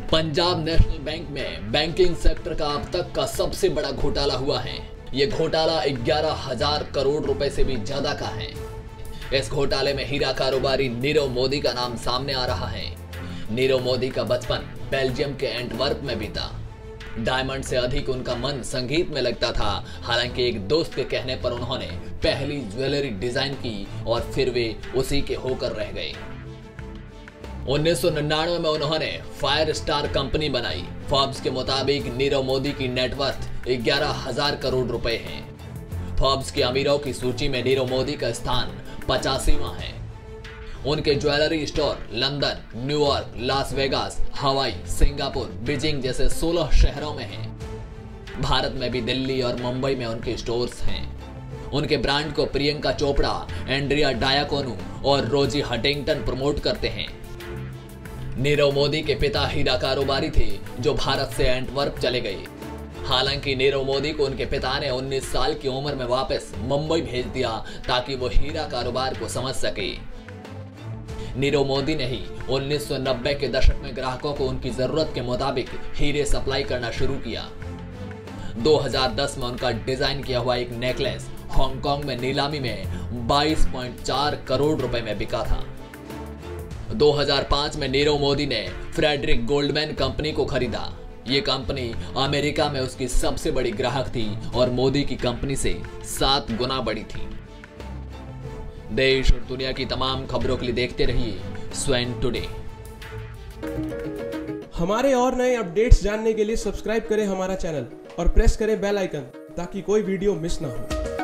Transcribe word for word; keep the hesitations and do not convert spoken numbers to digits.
Punjab national bank में banking sector का अब तक का सबसे बड़ा घोटाला हुआ है। ये घोटाला ग्यारह हजार करोड़ रुपए से भी ज्यादा का है। इस घोटाले में हीरा कारोबारी नीरव मोदी का नाम सामने आ रहा है। नीरव मोदी का बचपन बेल्जियम के एंटवर्प में बीता। डायमंड से अधिक उनका मन संगीत में लगता था। हालांकि एक दोस्त के कहने पर उन्होंने पहली ज्वेलरी डिजाइन की और फिर वे उसी के होकर रह गए। उन्नीस सौ निन्यानवे में उन्होंने फायर स्टार कंपनी बनाई। फोर्ब्स के मुताबिक नीरव मोदी की नेटवर्थ ग्यारह हजार करोड़ रुपए है। फोर्ब्स के अमीरों की सूची में नीरव मोदी का स्थान पचासीवां है। उनके jewellery store London, New York, Las Vegas, Hawaii, Singapore, Beijing जैसे सोलह शहरों में हैं। भारत में भी दिल्ली और मुंबई में उनके स्टोर्स हैं। उनके ब्रांड को प्रियंका चोपड़ा, एंड्रिया डायाकोनू और रोजी हटिंगटन प्रमोट करते हैं। नीरव मोदी के पिता हीरा कारोबारी थे जो भारत से एंटवर्प चले गए। हालांकि नीरव मोदी को उनके पिता ने उन्नीस साल की उम्र में वापस मुंबई भेज दिया ताकि वो हीरा कारोबार को समझ सके। नीरव मोदी ने ही उन्नीस सौ नब्बे के दशक में ग्राहकों को उनकी जरूरत के मुताबिक हीरे सप्लाई करना शुरू किया। दो हज़ार दस में उनका डिजाइन किया हुआ एक नेकलेस हांगकांग में नीलामी में बाईस पॉइंट चार करोड़ रुपए में बिका था। दो हज़ार पाँच में नीरव मोदी ने फ्रेडरिक गोल्डमैन कंपनी को खरीदा। ये कंपनी अमेरिका में उसकी सबसे बड़ी ग्राहक थी और मोदी की कंपनी से सात गुना बड़ी थी। देश और दुनिया की तमाम खबरों के लिए देखते रहिए स्वैन टुडे। हमारे और नए अपडेट्स जानने के लिए सब्सक्राइब करें हमारा चैनल और प्रेस करें बेल आइकन ताकि कोई वीडियो मिस ना हो।